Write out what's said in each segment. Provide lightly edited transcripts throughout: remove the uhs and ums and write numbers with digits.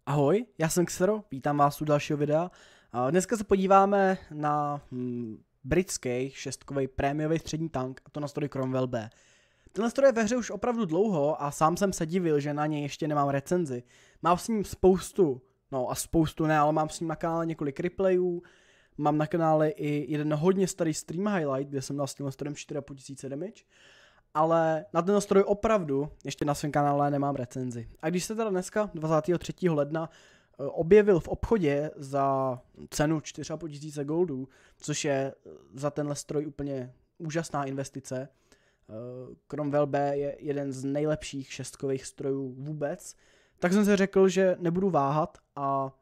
Ahoj, já jsem Xero, vítám vás u dalšího videa. Dneska se podíváme na britský šestkový prémiový střední tank, a to na stroj Cromwell B. Tenhle stroj je ve hře už opravdu dlouho a sám jsem se divil, že na něj ještě nemám recenzi. Mám s ním spoustu ne, ale mám s ním na kanále několik replayů, mám na kanále i jeden hodně starý stream highlight, kde jsem dal s tímhle strojem 4500 damage. Ale na ten stroj opravdu ještě na svém kanále nemám recenzi. A když se teda dneska 23. ledna objevil v obchodě za cenu 4500 goldů, což je za tenhle stroj úplně úžasná investice. Cromwell B je jeden z nejlepších šestkových strojů vůbec, tak jsem si řekl, že nebudu váhat a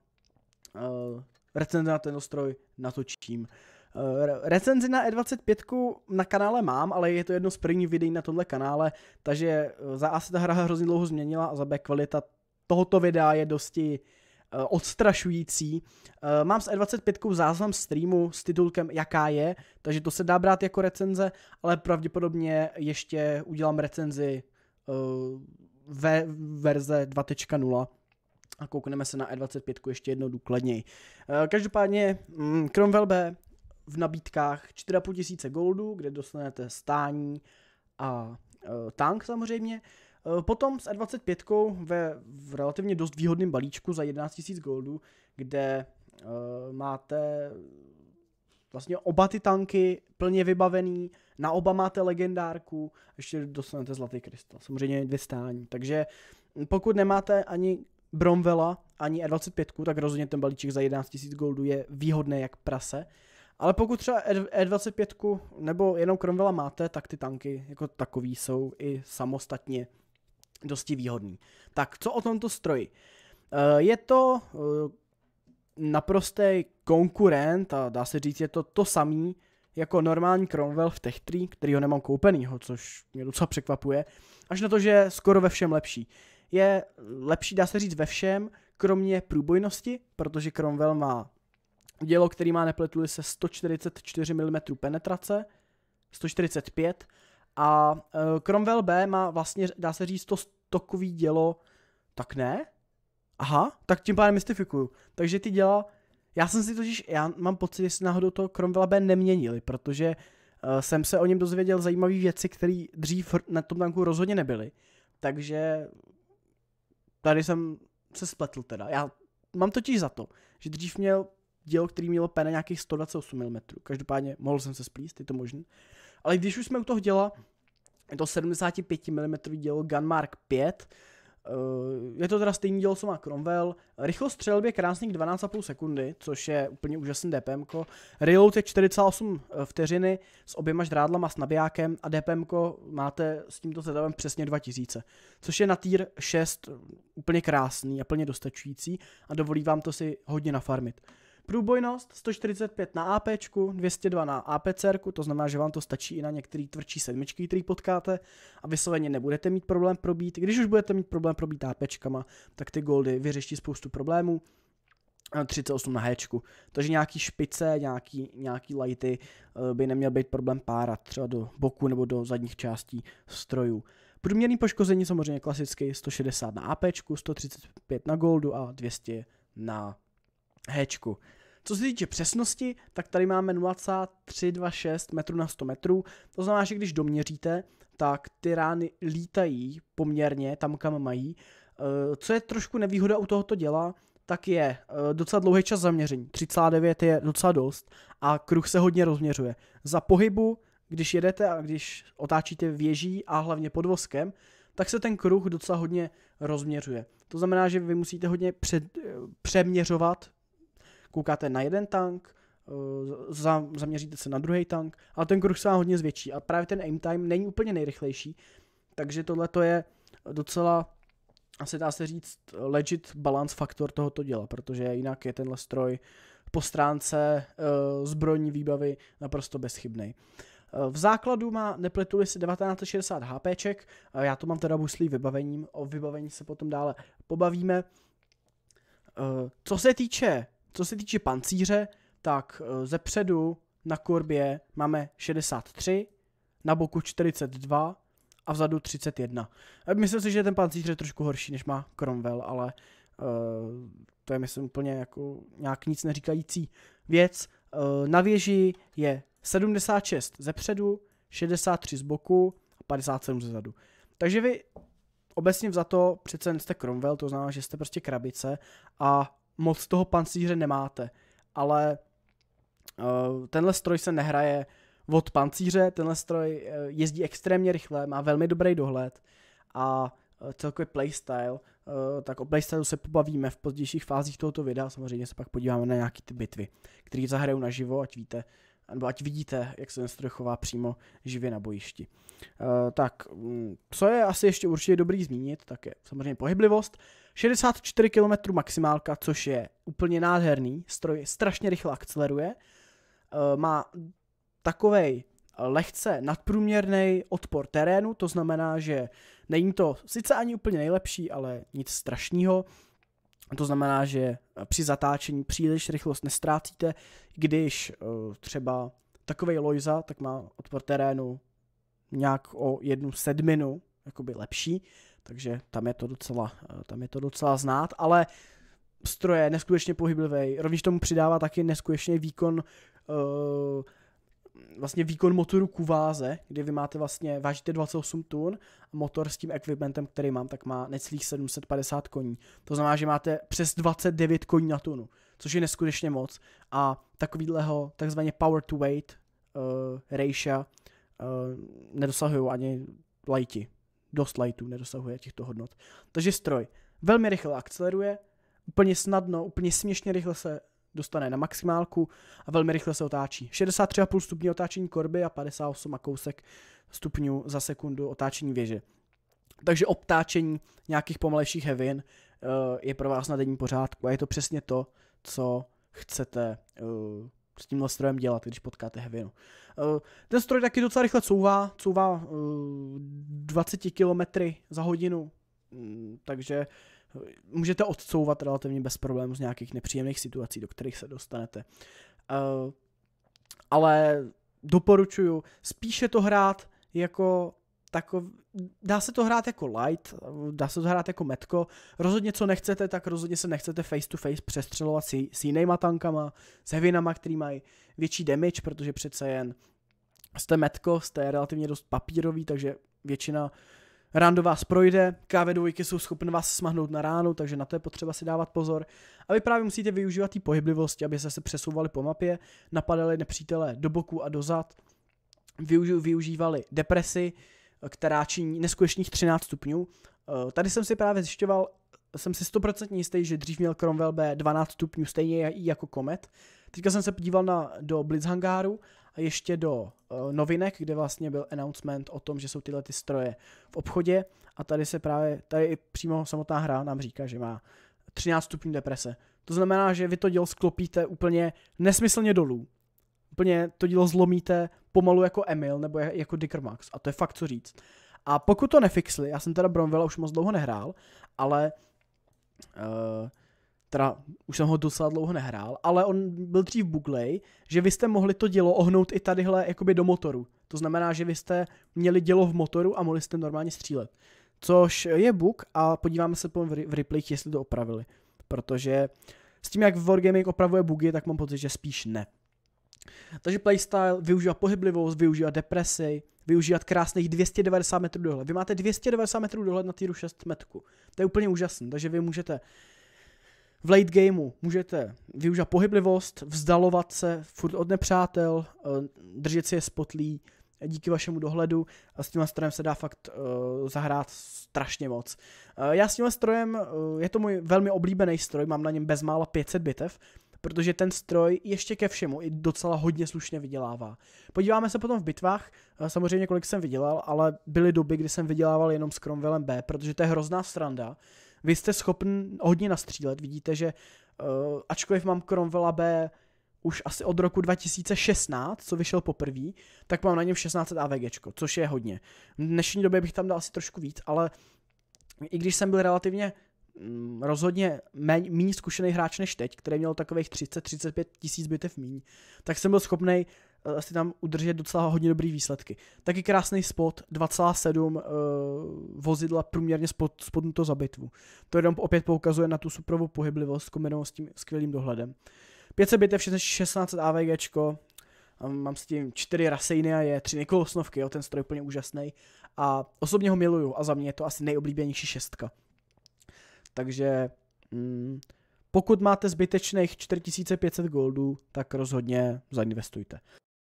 recenzi na ten stroj natočím. Recenzi na E25 na kanále mám, ale je to jedno z prvních videí na tomhle kanále, takže za A se ta hra hrozně dlouho změnila a za B kvalita tohoto videa je dosti odstrašující. Mám s E25 záznam streamu s titulkem Jaká je, takže to se dá brát jako recenze, ale pravděpodobně ještě udělám recenzi ve verze 2.0 a koukneme se na E25 ještě jednou důkladněji. Každopádně Cromwell B v nabídkách 4500 goldů, kde dostanete stání a tank samozřejmě. Potom s E25 v relativně dost výhodném balíčku za 11 000 goldů, kde máte vlastně oba ty tanky plně vybavený, na oba máte legendárku, ještě dostanete zlatý krystal, samozřejmě 2 stání. Takže pokud nemáte ani Bromwella, ani E25, tak rozhodně ten balíček za 11 000 goldů je výhodný jak prase. Ale pokud třeba E25 nebo jenom Cromwella máte, tak ty tanky jako takový jsou i samostatně dosti výhodný. Tak co o tomto stroji? Je to naprostý konkurent a dá se říct, je to samý jako normální Cromwell v Tech 3, který ho nemám koupenýho, což mě docela překvapuje, až na to, že je skoro ve všem lepší. Je lepší, dá se říct, ve všem, kromě průbojnosti, protože Cromwell má dělo, který má, nepletu se, 144 mm penetrace, 145, a Cromwell B má vlastně, dá se říct, to stokový dělo, tak ne? Aha, tak tím pádem mystifikuju. Takže ty děla, já mám pocit, že si náhodou to Cromwell B neměnili, protože jsem se o něm dozvěděl zajímavé věci, které dřív na tom tanku rozhodně nebyly. Takže tady jsem se spletl teda. Já mám totiž za to, že dřív měl dělo, který mělo pene nějakých 128 mm. Každopádně mohl jsem se splíst, je to možné. Ale když už jsme u toho děla, je to 75 mm dělo Gunmark 5. Je to teda stejný dělo, co má Cromwell. Rychlost střelby krásných 12,5 sekundy, což je úplně úžasný DPM. Reload je 4,8 vteřiny s oběma žrádlama s nabijákem a DPM máte s tímto setupem přesně 2000, což je na tier 6 úplně krásný a plně dostačující a dovolí vám to si hodně nafarmit. Průbojnost 145 na AP, 202 na APCR, to znamená, že vám to stačí i na některé tvrdší sedmičky, který potkáte a vysloveně nebudete mít problém probít. Když už budete mít problém probít APčkama, tak ty goldy vyřeší spoustu problémů. 38 na Hčku. Takže nějaký špice, nějaký lighty by neměl být problém párat třeba do boku nebo do zadních částí strojů. Průměrný poškození samozřejmě klasicky 160 na APčku, 135 na goldu a 200 na Hčku. Co se týče přesnosti, tak tady máme 0,326 metru na 100 metrů. To znamená, že když doměříte, tak ty rány lítají poměrně tam, kam mají. Co je trošku nevýhoda u tohoto děla, tak je docela dlouhý čas zaměření. 3,9 je docela dost a kruh se hodně rozměřuje. Za pohybu, když jedete a když otáčíte věží a hlavně podvozkem, tak se ten kruh docela hodně rozměřuje. To znamená, že vy musíte hodně přeměřovat. Koukáte na jeden tank, zaměříte se na druhý tank, ale ten kruh se vám hodně zvětší a právě ten aim time není úplně nejrychlejší, takže tohle je docela, asi dá se říct, legit balance faktor tohoto děla, protože jinak je tenhle stroj po stránce zbrojní výbavy naprosto bezchybný. V základu má, nepletu si, 1960 HPček, já to mám teda buslý vybavením, o vybavení se potom dále pobavíme. Co se týče pancíře, tak zepředu na korbě máme 63, na boku 42 a vzadu 31. Myslím si, že ten pancíř je trošku horší, než má Cromwell, ale To je myslím úplně jako nějak nic neříkající věc. Na věži je 76 ze předu, 63 z boku a 57 ze zadu. Takže vy obecně vzato přece jste Cromwell, to znamená, že jste prostě krabice a moc toho pancíře nemáte. Ale tenhle stroj se nehraje od pancíře, tenhle stroj jezdí extrémně rychle, má velmi dobrý dohled a celkově playstyle, tak o playstylu se pobavíme v pozdějších fázích tohoto videa, samozřejmě se pak podíváme na nějaký ty bitvy, které zahrajou naživo, ať víte, nebo ať vidíte, jak se ten stroj chová přímo živě na bojišti. Tak, co je asi ještě určitě dobrý zmínit, tak je samozřejmě pohyblivost. 64 km maximálka, což je úplně nádherný, stroj strašně rychle akceleruje, má takovej lehce nadprůměrný odpor terénu, to znamená, že není to sice ani úplně nejlepší, ale nic strašného. To znamená, že při zatáčení příliš rychlost nestrácíte, když třeba takovej Loiza, tak má odpor terénu nějak o 1/7 jakoby lepší, takže tam je to docela znát, ale stroj je neskutečně pohyblivý, rovněž tomu přidává taky neskutečný výkon výkon motoru ku váze, kdy vy vážíte 28 tun a motor s tím equipmentem, který mám, tak má necelých 750 koní. To znamená, že máte přes 29 koní na tunu, což je neskutečně moc a takovýhleho takzvaně power to weight ratio nedosahují ani lighti. Dost lightů nedosahuje těchto hodnot. Takže stroj velmi rychle akceleruje, úplně snadno, úplně směšně rychle se dostane na maximálku a velmi rychle se otáčí. 63,5 stupňů otáčení korby a 58 a kousek stupňů za sekundu otáčení věže. Takže obtáčení nějakých pomalejších hevin je pro vás na denní pořádku a je to přesně to, co chcete s tímhle strojem dělat, když potkáte hevinu. Ten stroj taky docela rychle couvá 20 km za hodinu, takže můžete odcouvat relativně bez problémů z nějakých nepříjemných situací, do kterých se dostanete. Ale doporučuju spíše to hrát jako dá se to hrát jako light, dá se to hrát jako metko. Rozhodně co nechcete, tak rozhodně se nechcete face to face přestřelovat s jinýma tankama, s heavinama, který mají větší damage, protože přece jen jste metko, jste relativně dost papírový, takže většina rán do vás projde, KV2 jsou schopné vás smahnout na ránu, takže na to je potřeba si dávat pozor. A vy právě musíte využívat té pohyblivosti, aby se přesouvali po mapě, napadali nepřítele do boku a dozad, využívali depresi, která činí neskutečných 13 stupňů. Tady jsem si právě zjišťoval, jsem si 100% jistý, že dřív měl Cromwell B 12 stupňů, stejně i jako Comet. Teďka jsem se podíval do Blitzhangaru a ještě do novinek, kde vlastně byl announcement o tom, že jsou tyhle ty stroje v obchodě a tady přímo samotná hra nám říká, že má 13 stupňů deprese. To znamená, že vy to dělo sklopíte úplně nesmyslně dolů. Úplně to dílo zlomíte pomalu jako Emil nebo jako Dicker Max a to je fakt co říct. A pokud to nefixli, já jsem teda Bromwella už moc dlouho nehrál, ale už jsem ho docela dlouho nehrál, ale on byl dřív buglej, že vy jste mohli to dělo ohnout i tadyhle jakoby do motoru. To znamená, že vy jste měli dělo v motoru a mohli jste normálně střílet. Což je bug a podíváme se v replayích, jestli to opravili. Protože s tím, jak Wargaming opravuje bugy, tak mám pocit, že spíš ne. Takže playstyle, využívat pohyblivost, využívat depresi, využívat krásných 290 metrů dohled. Vy máte 290 metrů dohled na týru 6 metku. To je úplně úžasné, takže vy můžete v late gameu můžete využívat pohyblivost, vzdalovat se furt od nepřátel, držet si je spotlí díky vašemu dohledu a s tímhle strojem se dá fakt zahrát strašně moc. Já s tímhle strojem, je to můj velmi oblíbený stroj, mám na něm bezmála 500 bitev, protože ten stroj ještě ke všemu i docela hodně slušně vydělává. Podíváme se potom v bitvách, samozřejmě kolik jsem vydělal, ale byly doby, kdy jsem vydělával jenom s Cromwellem B, protože to je hrozná sranda. Vy jste schopni hodně nastřílet, vidíte, že ačkoliv mám Cromwella B už asi od roku 2016, co vyšel poprvé, tak mám na něm 16 AVGčko, což je hodně. V dnešní době bych tam dal asi trošku víc, ale i když jsem byl relativně rozhodně méně zkušený hráč než teď, který měl takových 30-35 tisíc bitev míň, tak jsem byl schopný asi tam udržet docela hodně dobrý výsledky. Taky krásný spot, 2,7 vozidla průměrně spodnuto za bitvu. To jenom opět poukazuje na tu superovou pohyblivost kombinovanou s tím skvělým dohledem. 500 bitev, 1600 AVGčko, mám s tím 4 Rasejny a je 3 Nikolosnovky, jo, ten stroj je úplně úžasný. A osobně ho miluju a za mě je to asi nejoblíbenější 6. Takže pokud máte zbytečných 4500 goldů, tak rozhodně zainvestujte.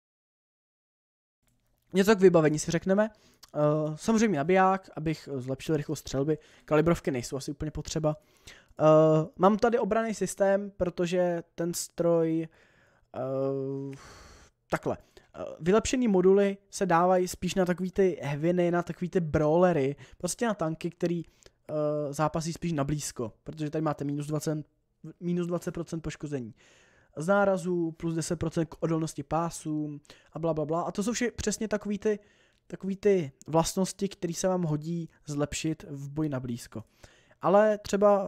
Něco k vybavení si řekneme. Samozřejmě nabiják, abych zlepšil rychlost střelby. Kalibrovky nejsou asi úplně potřeba. Mám tady obranný systém, protože ten stroj... takhle. Vylepšený moduly se dávají spíš na takový ty heaviny, na takový ty brawlery, prostě na tanky, který zápasí spíš na blízko, protože tady máte minus 20% poškození z nárazů, plus 10% k odolnosti pásům a blablabla. A to jsou přesně takový ty vlastnosti, které se vám hodí zlepšit v boji na blízko. Ale třeba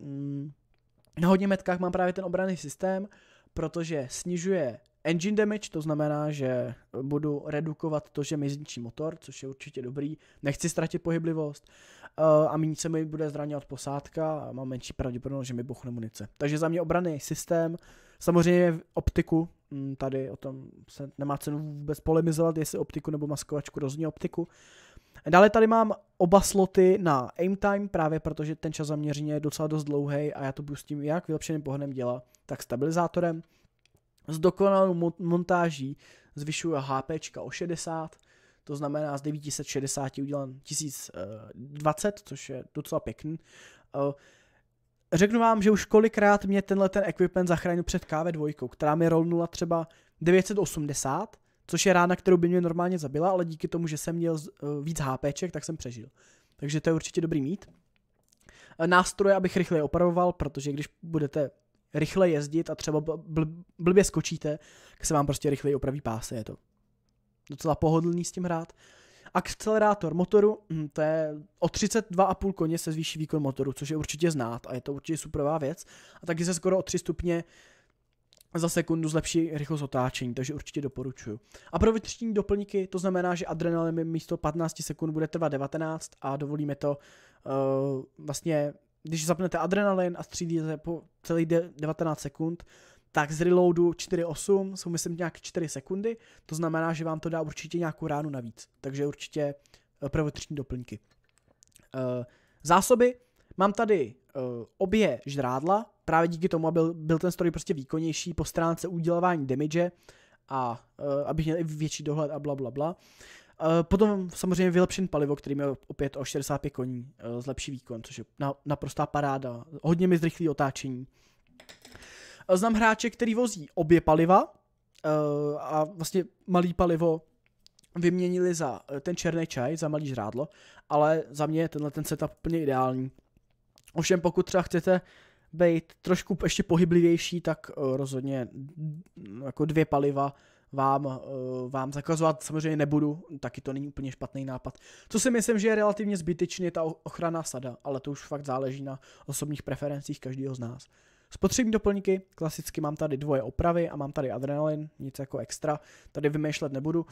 na hodně metkách mám právě ten obranný systém, protože snižuje engine damage, to znamená, že budu redukovat to, že mi zničí motor, což je určitě dobrý, nechci ztratit pohyblivost a méně se mi bude zraňovat posádka a mám menší pravděpodobnost, že mi buchne munice. Takže za mě obranný systém, samozřejmě optiku, tady o tom se nemá cenu vůbec polemizovat, jestli optiku nebo maskovačku, rozhodně optiku. Dále tady mám oba sloty na aim time, právě protože ten čas zaměření je docela dost dlouhý a já to boostím jak vylepšeným pohledem děla, tak stabilizátorem. S dokonalou montáží zvyšuju HPčka o 60, to znamená z 960 udělám 1020, což je docela pěkný. Řeknu vám, že už kolikrát mě ten equipment zachránil před KV2, která mi rollnula třeba 980, což je rána, kterou by mě normálně zabila, ale díky tomu, že jsem měl víc HPček, tak jsem přežil. Takže to je určitě dobrý mít. Nástroje, abych rychleji opravoval, protože když budete rychle jezdit a třeba blbě skočíte, tak se vám prostě rychleji opraví pásy, je to docela pohodlný s tím hrát. Akcelerátor motoru, to je o 32,5 koně se zvýší výkon motoru, což je určitě znát a je to určitě superová věc. A taky se skoro o 3 stupně za sekundu zlepší rychlost otáčení, takže určitě doporučuju. A pro vnitřní doplňky to znamená, že adrenalin mi místo 15 sekund bude trvat 19 a dovolí mi to vlastně, když zapnete adrenalin a střílíte po celých 19 sekund, tak z reloadu 4.8 jsou myslím nějak 4 sekundy, to znamená, že vám to dá určitě nějakou ránu navíc, takže určitě pro vnitřní doplňky. Zásoby, mám tady obě žrádla, právě díky tomu, aby byl ten stroj prostě výkonnější po stránce udělování damage a abych měl i větší dohled a blablabla. Potom samozřejmě vylepšen palivo, který měl opět o 65 koní, zlepší výkon, což je naprostá paráda, hodně mi zrychlí otáčení. Znám hráče, který vozí obě paliva a vlastně malý palivo vyměnili za ten černý čaj, za malý žrádlo, ale za mě je ten setup úplně ideální. Ovšem pokud třeba chcete být trošku ještě pohyblivější, tak rozhodně jako 2 paliva vám zakazovat samozřejmě nebudu, taky to není úplně špatný nápad. Co si myslím, že je relativně zbytečný, je ta ochranná sada, ale to už fakt záleží na osobních preferencích každého z nás. Spotřební doplňky, klasicky mám tady 2 opravy a mám tady adrenalin, nic jako extra, tady vymýšlet nebudu.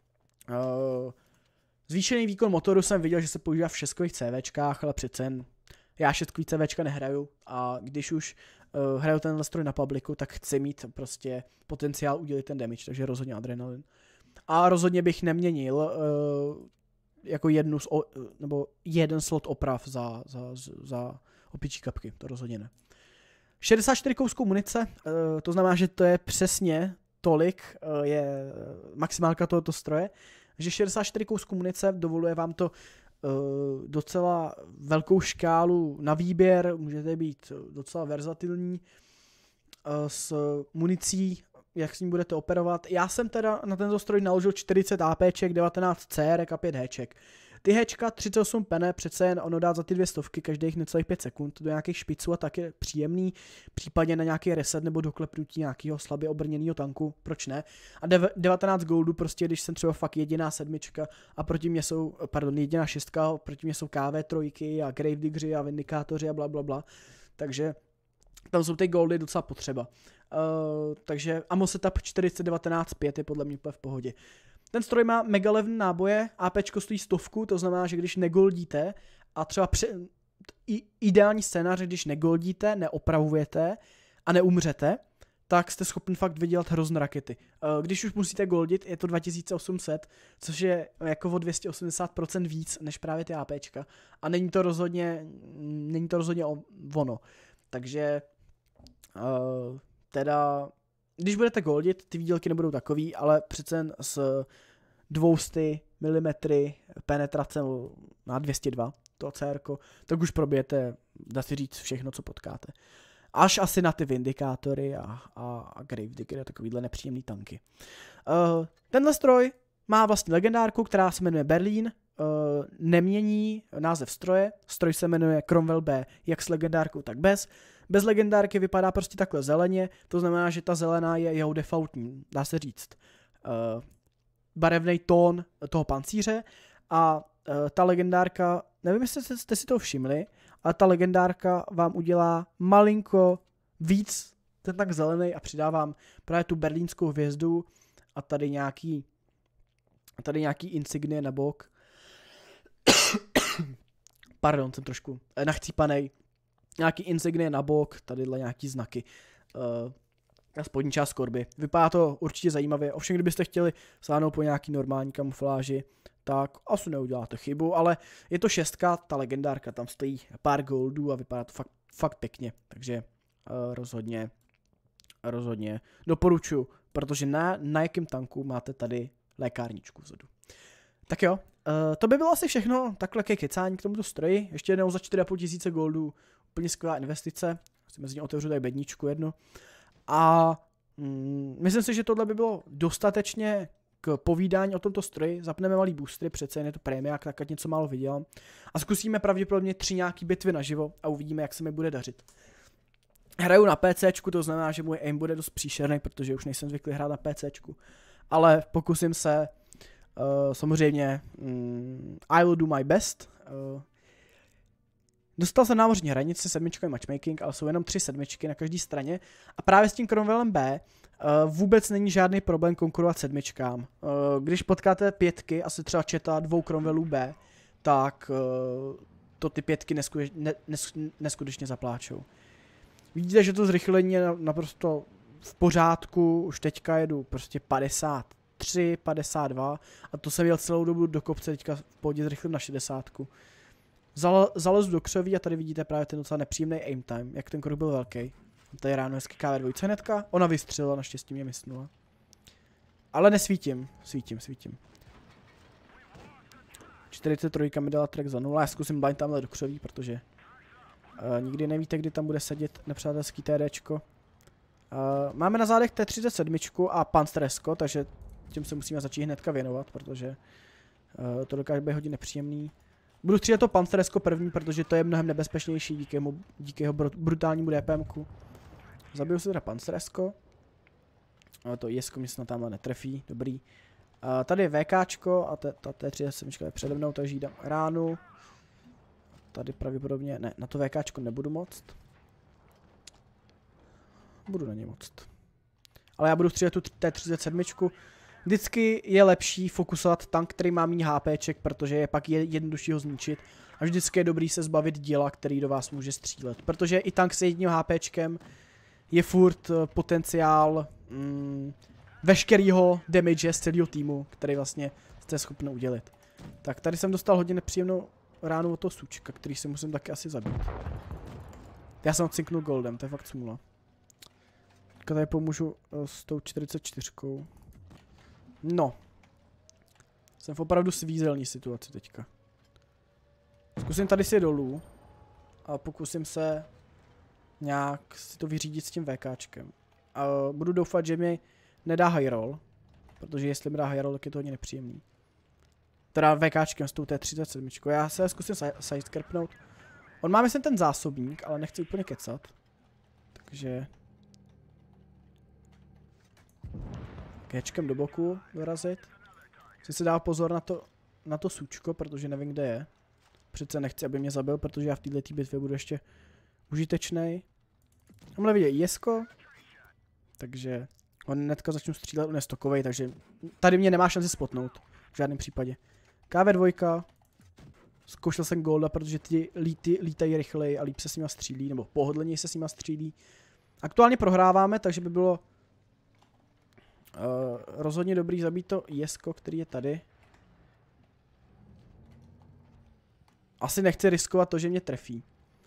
Zvýšený výkon motoru jsem viděl, že se používá v 6kových CVčkách, ale přece jen já 6kový CVčka nehraju a když už hraju tenhle stroj na publiku, tak chci mít prostě potenciál udělit ten damage, takže rozhodně adrenalin. A rozhodně bych neměnil jako jeden slot oprav za opičí kapky, to rozhodně ne. 64 kousků munice, to znamená, že to je přesně tolik, je maximálka tohoto stroje, že 64 kousků munice dovoluje vám to docela velkou škálu na výběr, můžete být docela verzatilní s municí, jak s ní budete operovat. Já jsem teda na tento stroj naložil 40 APček, 19 CR a 5 Hček. Ty Hčka 38 pene, přece jen ono dát za ty 200 každých necelých 5 sekund do nějakých špiců a tak je příjemný, případně na nějaký reset nebo doklepnutí nějakého slabě obrněného tanku, proč ne. A 19 goldů prostě, když jsem třeba fakt jediná 7 a proti mě jsou, jediná 6, proti mě jsou KV3 a Gravediggeri a Vindikátoři a blablabla, takže tam jsou ty goldy docela potřeba. Takže ammo setup 4019.5 je podle mě úplně v pohodě. Ten stroj má mega levné náboje, APčko stojí 100, to znamená, že když negoldíte a třeba ideální scénář, když negoldíte, neopravujete a neumřete, tak jste schopni fakt vydělat hrozné rakety. Když už musíte goldit, je to 2800, což je jako o 280% víc než právě ty APčka. A není to rozhodně ono. Takže teda, když budete goldit, ty výdělky nebudou takový, ale přece jen s 200 mm penetrace na 202, to CR, tak už probijete, dá se říct, všechno, co potkáte. Až asi na ty Vindikátory a Gravedigger a takovýhle nepříjemný tanky. Tenhle stroj má vlastně legendárku, která se jmenuje Berlín, nemění název stroje, stroj se jmenuje Cromwell B, jak s legendárkou, tak bez. Bez legendárky vypadá prostě takhle zeleně, to znamená, že ta zelená je jeho defaultní, dá se říct, barevný tón toho pancíře a ta legendárka, nevím, jestli jste si to všimli, ale ta legendárka vám udělá malinko víc ten tak zelený a přidá vám právě tu berlínskou hvězdu a tady nějaký insignie na bok. Pardon, jsem trošku nachcípanej. Nějaký insignie na bok, tadyhle nějaký znaky. Na spodní část korby. Vypadá to určitě zajímavě, ovšem kdybyste chtěli sáhnout po nějaký normální kamufláži, tak asi neuděláte chybu, ale je to 6, ta legendárka, tam stojí pár goldů a vypadá to fakt pěkně, takže rozhodně doporučuji, protože na jakém tanku máte tady lékárničku vzadu. Tak jo, to by bylo asi všechno, takhle ke kecání k tomuto stroji, ještě jednou za 4500 goldů, úplně skvělá investice, si mezi ně otevřu tady bedničku jednu. A myslím si, že tohle by bylo dostatečně k povídání o tomto stroji. Zapneme malý boostry, přece jen je to prémiák, tak ať něco málo vydělám. A zkusíme pravděpodobně 3 nějaký bitvy naživo a uvidíme, jak se mi bude dařit. Hraju na PCčku, to znamená, že můj aim bude dost příšerný, protože už nejsem zvyklý hrát na PCčku. Ale pokusím se, samozřejmě, I will do my best. Dostal jsem námořní hranici, 7 matchmaking, ale jsou jenom 3 7 na každé straně. A právě s tím Cromwellem B vůbec není žádný problém konkurovat 7. Když potkáte 5, asi třeba četa 2 Cromwellů B, tak to ty 5 neskutečně zapláčou. Vidíte, že to zrychlení je naprosto v pořádku, už teďka jedu prostě 53, 52 a to jsem jel celou dobu do kopce, teďka v pohodě zrychlím na 60. Zalezu do křoví a tady vidíte právě ten docela nepříjemný aim time, jak ten krok byl velký. Tady ráno hezky KV2 hnedka, ona vystřelila, naštěstí mě mysnula. Ale nesvítím, svítím. 43 mi dala track za 0, já zkusím blind tamhle do křoví, protože nikdy nevíte, kdy tam bude sedět nepřátelský TDčko. Máme na zádech T37 a Panzersko, takže tím se musíme začít hnedka věnovat, protože to dokáže být hodně nepříjemný. Budu střílet to Panzersko první, protože to je mnohem nebezpečnější díky jeho brutálnímu DPMku. Zabiju si teda Panzersko. Ale to ISko mě snad tamhle netrefí, dobrý. Tady je VKčko a ta T37 je přede mnou, takže jí dám ránu. Tady pravděpodobně, ne, na to VKčko nebudu moct. Budu na ně moct. Ale já budu střílet tu T37. Vždycky je lepší fokusovat tank, který má méně HPček, protože je pak jednodušší ho zničit. A vždycky je dobrý se zbavit díla, který do vás může střílet. Protože i tank s jedním HPčkem je furt potenciál veškerýho damage z celého týmu, který vlastně jste schopni udělit. Tak tady jsem dostal hodně nepříjemnou ránu od toho sučka, který si musím taky asi zabít. Já jsem odcinknul goldem, to je fakt smůla. Tady pomůžu s tou 44. No. Jsem v opravdu svízelný situaci teďka. Zkusím tady si dolů. A pokusím se nějak si to vyřídit s tím VKčkem. A budu doufat, že mi nedá high roll. Protože jestli mi dá high roll, tak je to hodně nepříjemný. Teda VKčkem s tou T37. Já se zkusím sidescarpnout. On má myslím ten zásobník, ale nechci úplně kecat. Takže... Kečkem do boku dorazit. Chci si dát pozor na to sučko, protože nevím, kde je. Přece nechci, aby mě zabil, protože já v této bitvě budu ještě užitečnej. Tamhle vidět Jesko, takže on hnedka začnu střílet, on je stokovej, takže tady mě nemá šanci spotnout. V žádném případě. KV2. Zkoušel jsem Golda, protože ty lítají rychleji a líp se s nima střílí, nebo pohodlněji se s nima střílí. Aktuálně prohráváme, takže by bylo rozhodně dobrý zabít to Jesko, který je tady. Asi nechci riskovat to, že mě trefí.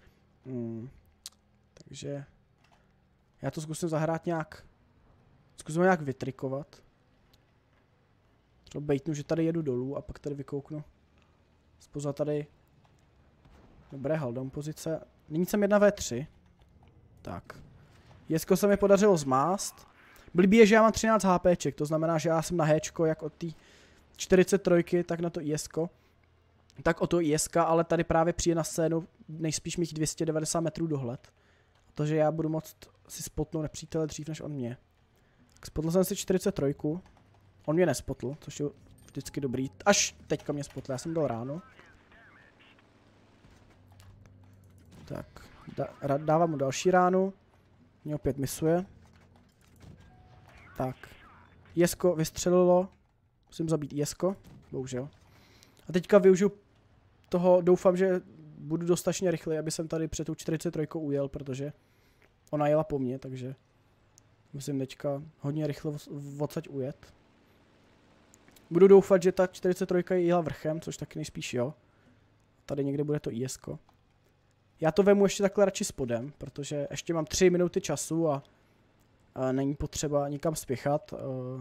Takže já to zkusím zahrát nějak. Zkusím ho nějak vytrikovat. Třeba bejtnu, že tady jedu dolů a pak tady vykouknu. Spoza tady. Dobré, haldown pozice. Nyní jsem 1v3. Tak. Jesko se mi podařilo zmást. Blbý je, že já mám 13 HPček, to znamená, že já jsem na Hčko jak od té 43, tak na to Jesko. Tak o to Jeska, ale tady právě přijde na scénu nejspíš mých 290 metrů dohled. Protože já budu moct si spotnout nepřítele dřív než on mě. Tak spotl jsem si 43. On mě nespotl, což je vždycky dobrý. Až teďka mě spotl, já jsem dal ráno. Tak, dávám mu další ránu. Mě opět misuje. Tak. Jesko vystřelilo. Musím zabít Jesko. Bohužel. A teďka využiju toho, doufám, že budu dostatečně rychlý, aby jsem tady před tou 43 ujel, protože ona jela po mně, takže musím teďka hodně rychle odsaď ujet. Budu doufat, že ta 43 jela vrchem, což taky nejspíš jo. Tady někde bude to ISko. Já to vemu ještě takhle radši spodem, protože ještě mám 3 minuty času a není potřeba nikam spěchat.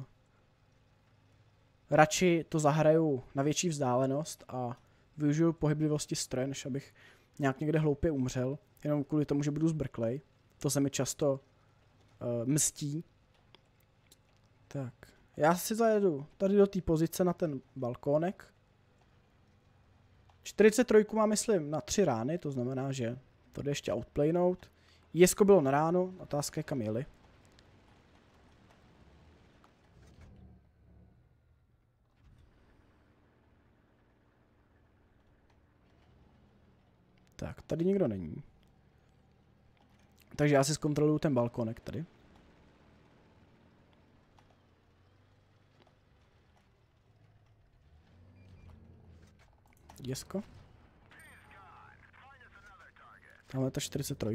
Radši to zahraju na větší vzdálenost a využiju pohyblivosti stroje, než abych nějak někde hloupě umřel, jenom kvůli tomu, že budu zbrklej. To se mi často mstí. Tak, já si zajedu tady do té pozice na ten balkónek. 43 mám, myslím, na 3 rány, to znamená, že to jde ještě outplaynout. Jesko bylo na ráno, otázka je, kam jeli. Tak, tady nikdo není. Takže já si zkontroluju ten balkónek tady. Jesko. Tamhle ta 43.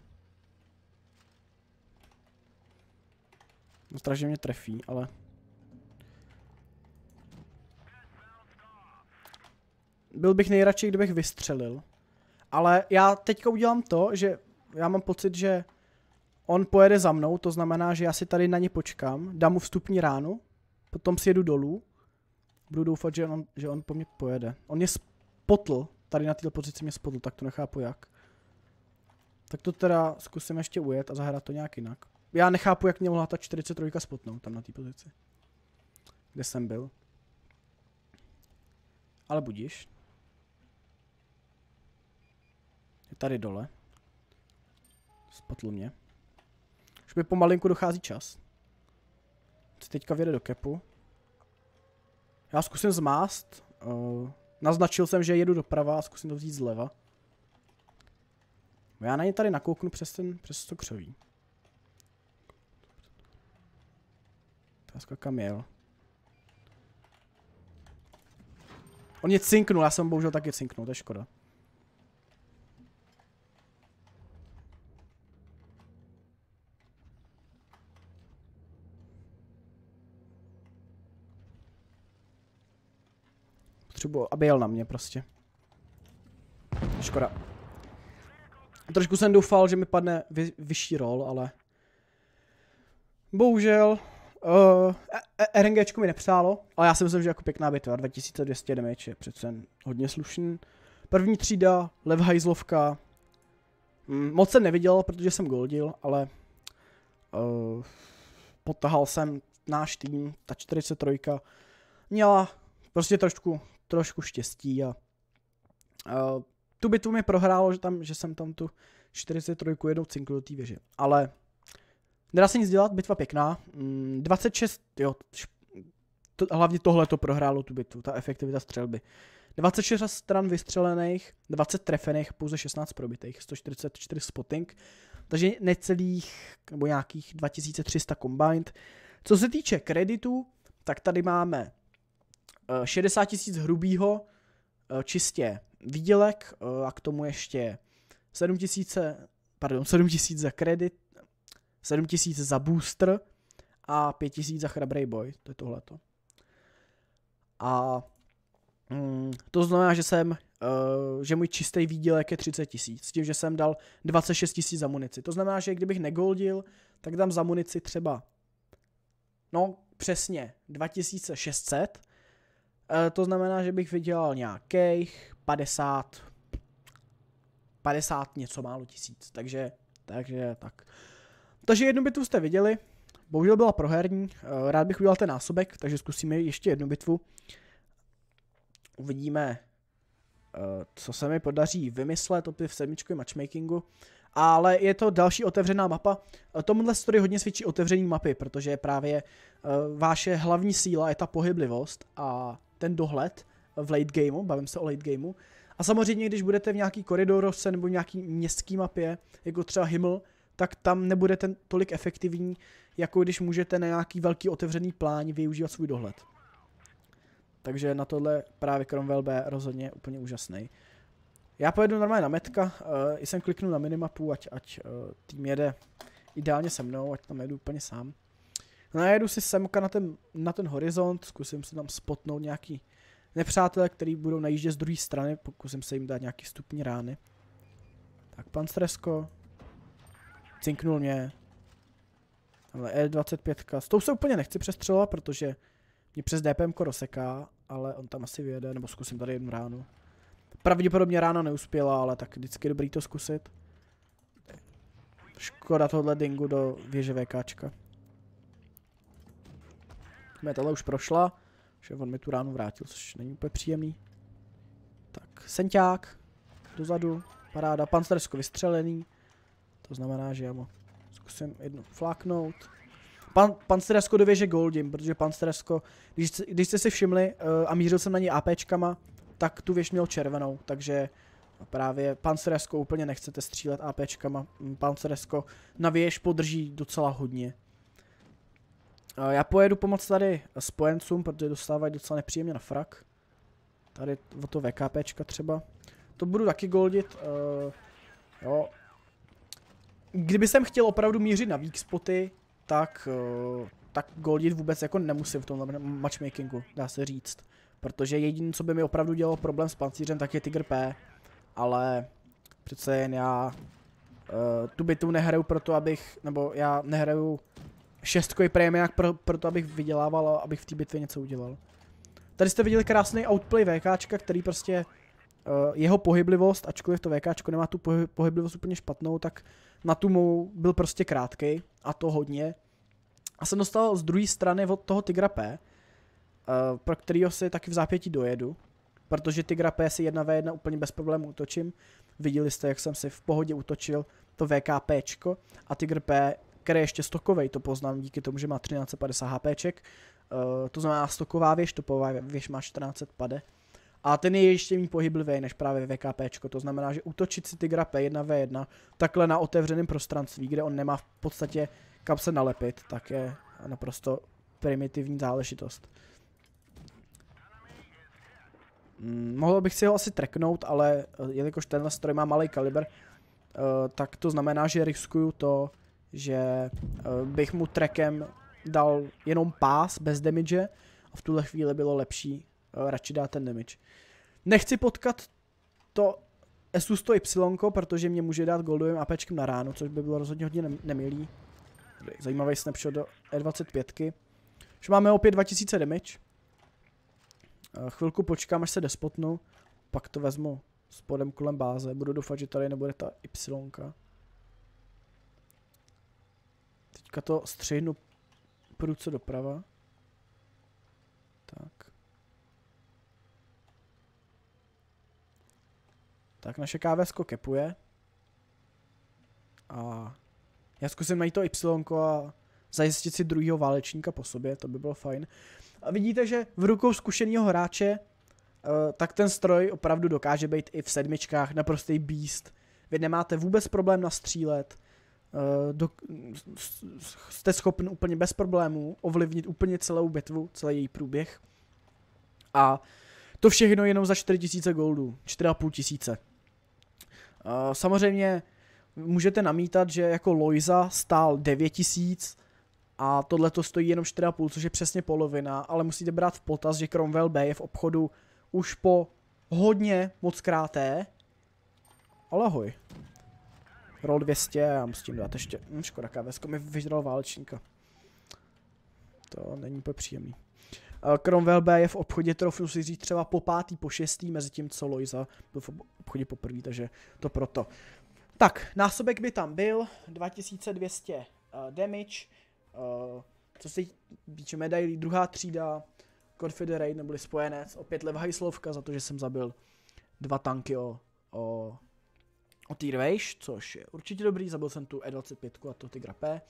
No strašně mě trefí, ale... Byl bych nejradši, kdybych vystřelil. Ale já teďka udělám to, že já mám pocit, že on pojede za mnou, to znamená, že já si tady na ně počkám, dám mu vstupní ránu, potom si jedu dolů, budu doufat, že on po mně pojede. On mě spotl, tady na této pozici mě spotl, tak to nechápu jak. Tak to teda zkusím ještě ujet a zahrát to nějak jinak. Já nechápu, jak mě mohla ta 43 spotnout tam na té pozici, kde jsem byl. Ale budíš. Je tady dole. Spotl mě. Už mi pomalinku dochází čas. Si teďka vjede do kepu. Já zkusím zmást. Naznačil jsem, že jedu doprava a zkusím to vzít zleva. Já na ně tady nakouknu přes to křoví. Otázka, kam jel. On mě cinknul, já jsem bohužel taky cinknul, to je škoda. Potřebuji, aby jel na mě prostě. Škoda. Trošku jsem doufal, že mi padne vyšší roll, ale... Bohužel... RNGčko mi nepřálo, ale já si myslím, že jako pěkná bitva. 2200 damage je přece hodně slušný. První třída, levhajzlovka. Moc jsem neviděl, protože jsem goldil, ale... Potahal jsem náš tým, ta 43 měla prostě trošku štěstí a tu bitvu mi prohrálo, že jsem tam tu 43 jednou cinkl do té věže, ale nedá se nic dělat, bitva pěkná, 26, jo, hlavně tohle to prohrálo tu bitvu, ta efektivita střelby. 26 stran vystřelených, 20 trefených, pouze 16 probitých, 144 spotting. takže necelých, nebo nějakých 2300 combined. Co se týče kreditů, tak tady máme 60 000 hrubýho, čistě výdělek a k tomu ještě 7 000 za kredit, 7 000 za booster a 5 000 za chrabrý boj, to je tohleto. A to znamená, že můj čistý výdělek je 30 000, s tím, že jsem dal 26 000 za munici. To znamená, že kdybych negoldil, tak dám za munici třeba, no přesně, 2600. To znamená, že bych vydělal nějakých 50 něco málo tisíc, takže tak. Takže jednu bitvu jste viděli, bohužel byla proherní, rád bych udělal ten násobek, takže zkusíme ještě jednu bitvu. Uvidíme, co se mi podaří vymyslet opět v 7. matchmakingu, ale je to další otevřená mapa. Tomuhle story hodně svědčí otevření mapy, protože právě vaše hlavní síla je ta pohyblivost a ten dohled v late gameu, bavím se o late gameu. A samozřejmě, když budete v nějaký koridorovce nebo v nějaký městský mapě, jako třeba Himmel, tak tam nebude ten tolik efektivní, jako když můžete na nějaký velký otevřený plán využívat svůj dohled. Takže na tohle právě Cromwell B rozhodně úplně úžasný. Já pojedu normálně na metka, jsem kliknu na minimapu, ať tým jede ideálně se mnou, ať tam jedu úplně sám. Najedu si semka na ten horizont, zkusím si tam spotnout nějaký nepřátelé, který budou najíždět z druhé strany, pokusím se jim dát nějaký stupní rány. Tak pan Stresko, cinknul mě. Tamhle E25, s tou se úplně nechci přestřelovat, protože mě přes DPM rozseká, ale on tam asi vyjede, nebo zkusím tady jednu ránu. Pravděpodobně rána neuspěla, ale tak vždycky je dobrý to zkusit. Škoda tohle dingu do věže VKčka. Tohle už prošla, že on mi tu ránu vrátil, což není úplně příjemný. Tak, senťák, dozadu, paráda, pancersko vystřelený. To znamená, že já mu zkusím jednu fláknout. Pancersko do věže goldím, protože pancersko, když jste si všimli a mířil jsem na něj APčkama, tak tu věž měl červenou, takže právě pancersko úplně nechcete střílet APčkama. Pancersko na věž podrží docela hodně. Já pojedu pomoct tady spojencům, protože dostávají docela nepříjemně na frak. Tady o to VKPčka třeba. To budu taky goldit. Jo. Kdyby jsem chtěl opravdu mířit na weak spoty, tak goldit vůbec jako nemusím v tomhle matchmakingu, dá se říct. Protože jediné, co by mi opravdu dělalo problém s pancířem, tak je Tiger P. Ale přece jen já tu bitvu nehraju proto, abych, nebo já nehraju šestkový prémiák proto, abych vydělával a abych v té bitvě něco udělal. Tady jste viděli krásný outplay VKčka, který prostě jeho pohyblivost, ačkoliv to VKčko nemá tu pohyblivost úplně špatnou, tak na tu mou byl prostě krátkej, a to hodně. A jsem dostal z druhé strany od toho Tigra P, pro kterýho si taky v zápětí dojedu, protože Tigra P si 1v1 úplně bez problémů útočím. Viděli jste, jak jsem si v pohodě útočil to VKPčko a Tiger P, který je ještě stokovej, to poznám díky tomu, že má 1350 HPček, to znamená stoková věž, topová věž má 1450. A ten je ještě méně pohyblivý než právě VKPčko, to znamená, že útočit si Tigra P 1v1 takhle na otevřeném prostranství, kde on nemá v podstatě kam se nalepit, tak je naprosto primitivní záležitost. Mohl bych si ho asi tracknout, ale jelikož tenhle stroj má malý kalibr, tak to znamená, že riskuju to, že bych mu trackem dal jenom pás bez damage a v tuhle chvíli bylo lepší radši dát ten damage. Nechci potkat to SU-100Y, protože mě může dát goldovým APčkem na ránu, což by bylo rozhodně hodně nemilý. Zajímavý snapshot do E25. Už máme opět 2000 damage. Chvilku počkám, až se despotnu, pak to vezmu spodem kolem báze. Budu doufat, že tady nebude ta Y. Teďka to střihnu prudce doprava. Tak. Tak naše KVsko kepuje. A já zkusím najít to Y a zajistit si druhýho válečníka po sobě, to by bylo fajn. A vidíte, že v rukou zkušeného hráče tak ten stroj opravdu dokáže být i v sedmičkách naprostý beast. Vy nemáte vůbec problém nastřílet. jste schopen úplně bez problémů ovlivnit úplně celou bitvu, celý její průběh. A to všechno jenom za 4000 goldů, 4500. Samozřejmě můžete namítat, že jako Loiza stál 9000 a tohle to stojí jenom 4,5, což je přesně polovina, ale musíte brát v potaz, že Cromwell B je v obchodu už po hodně moc kráté. Ale ahoj. Roll 200, já musím dát ještě, škoda, KVSko mi vyžral válečníka. To není úplně příjemný. Cromwell B je v obchodě, troufnu si říct, třeba po 5., po 6., mezi tím, co Loiza byl v obchodě poprvé, takže to proto. Tak, násobek by tam byl, 2200 damage, co se týče medailí, druhá třída, Confederate neboli spojenec, opět levá hajslovka za to, že jsem zabil 2 tanky o tier vejš, což je určitě dobrý, zabil jsem tu E25 a to Tigra P.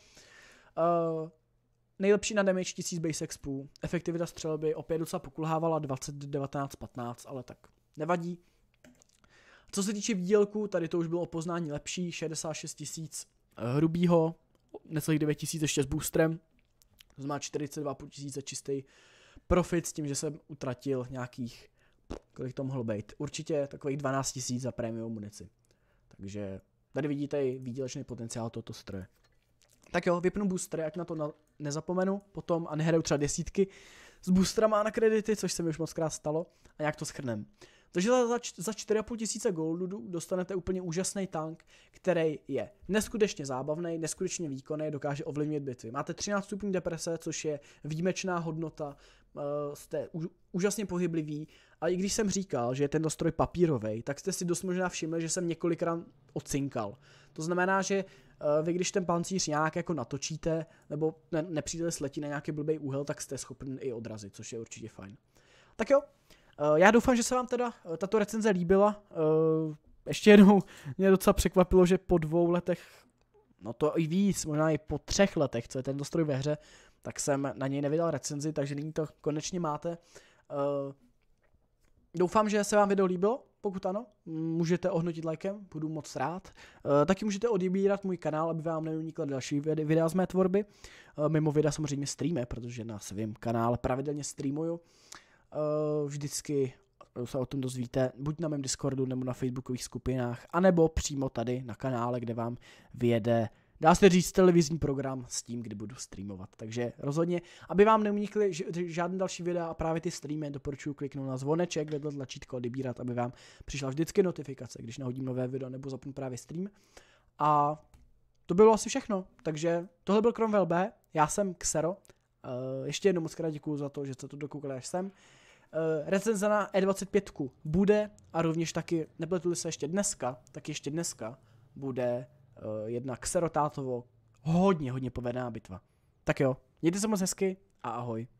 Nejlepší na damage 1000 base expů, efektivita střelby opět docela pokulhávala 20, 19, 15, ale tak nevadí. Co se týče výdělku, tady to už bylo o poznání lepší, 66 000 hrubýho, necelých 9 000 ještě s boostrem, to znamená 42 500 čistý profit s tím, že jsem utratil nějakých, kolik to mohlo být, určitě takových 12 000 za prémiovou munici. Takže tady vidíte i výdělečný potenciál tohoto stroje. Tak jo, vypnu boostery, ať na to nezapomenu potom a nehraju třeba desítky s boostrama na kredity, což se mi už moc krát stalo a nějak to shrnem. Takže za 4500 goldu dostanete úplně úžasný tank, který je neskutečně zábavný, neskutečně výkonný, dokáže ovlivnit bitvy. Máte 13 stupňů deprese, což je výjimečná hodnota, jste úžasně pohyblivý, ale i když jsem říkal, že je ten stroj papírový, tak jste si dost možná všimli, že jsem několikrát odcinkal. To znamená, že vy když ten pancíř nějak jako natočíte, nebo nepřijde sletí na nějaký blbý úhel, tak jste schopni i odrazit, což je určitě fajn. Tak jo, já doufám, že se vám teda tato recenze líbila. Ještě jednou mě docela překvapilo, že po 2 letech, no to i víc, možná i po 3 letech, co je tento stroj ve hře, tak jsem na něj nevydal recenzi, takže nyní to konečně máte. Doufám, že se vám video líbilo, pokud ano, můžete ohodnotit lajkem, budu moc rád. Taky můžete odebírat můj kanál, aby vám neunikly další videa z mé tvorby. Mimo videa samozřejmě streamy, protože na svém kanále pravidelně streamuju. Vždycky se o tom dozvíte buď na mém Discordu nebo na facebookových skupinách, anebo přímo tady na kanále, kde vám vyjede, dá se říct, televizní program s tím, kdy budu streamovat. Takže rozhodně, aby vám neunikly žádné další videa a právě ty streamy, doporučuji kliknout na zvoneček, vedle tlačítko odebírat, aby vám přišla vždycky notifikace, když nahodím nové video nebo zapnu právě stream. A to bylo asi všechno, takže tohle byl Cromwell B, já jsem Xero. Ještě jednou moc krát děkuju za to, že jste to dokoukali až sem. Recenze na E25 bude a rovněž taky, nepletu-li se ještě dneska, tak ještě dneska bude jedna Xero tátovo hodně povedená bitva. Tak jo, mějte se moc hezky a ahoj.